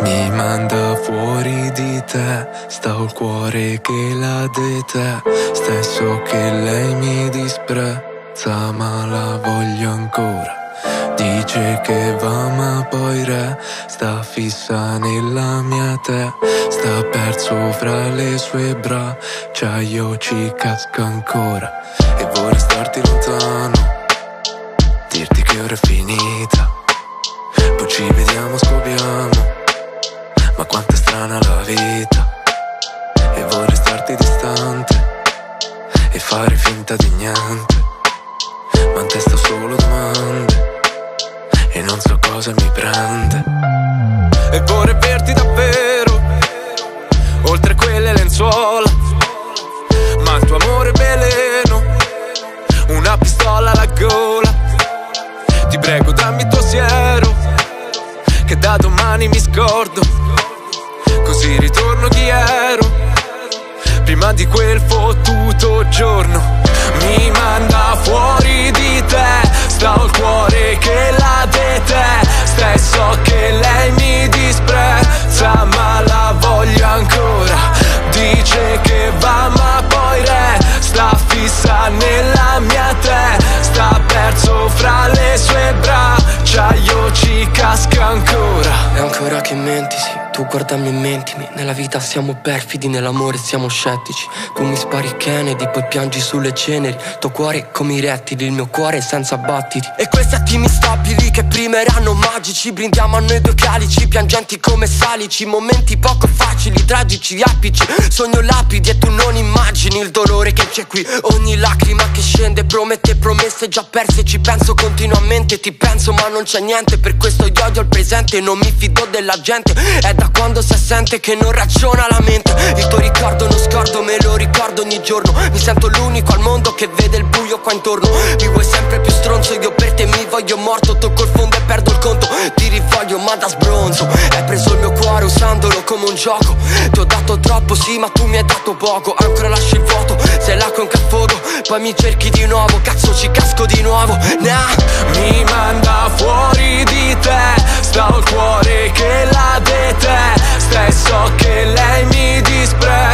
mi manda fuori di te. Sta il cuore che la de te. Stesso che lei mi disprezza, ma la voglio ancora. Dice che va ma poi sta fissa nella mia te. Sta perso fra le sue braccia, io ci casco ancora. E vorrei starti lontano, dirti che ora è finita, poi ci vediamo, scopriamo, ma quanto è strana la vita. E vorrei starti distante e fare finta di niente, ma in testa solo domande e non so cosa mi prende. E vorrei averti davvero, oltre quelle lenzuola, ma il tuo amore è veleno, una pistola alla gola. Ti prego dammi il tuo siero, che da domani mi scordo, così ritorno chi ero prima di quel fottuto giorno. Mi manda fuori di te, sta il cuore che la de te. Stesso che lei mi disprezza, ma la voglio ancora. Dice che va ma poi sta fissa nella mia te. Sta perso fra le sue braccia, io ci casco ancora. E ancora che menti, sì, tu guardami e mentimi. Nella vita siamo perfidi, nell'amore siamo scettici. Tu mi spari Kennedy, poi piangi sulle ceneri. Tuo cuore come i rettili, il mio cuore senza battiti. E questi attimi stabili che prima erano magici. Brindiamo a noi due calici, piangenti come salici. Momenti poco facili, tragici, apici. Sogno lapidi e tu non immagini il dolore che c'è qui. Ogni lacrima che scende promette promesse già perse. Ci penso continuamente, ti penso ma non c'è niente. Per questo io odio il presente, non mi fido della gente. È da quando si sente che non ragiona la mente. Il tuo ricordo non scordo, me lo ricordo ogni giorno. Mi sento l'unico al mondo che vede il buio qua intorno. Mi vuoi sempre più stronzo, io per te mi voglio morto. Tocco il fondo e perdo il conto, ti rivoglio ma da sbronzo. Hai preso il mio cuore usandolo come un gioco. Ti ho dato troppo sì ma tu mi hai dato poco. Ancora lasci il vuoto, sei là con cafoto. Poi mi cerchi di nuovo, cazzo ci casco di nuovo. Nah. Mi manda fuori di te, sta il cuore che la de te. Stesso che lei mi disprezza,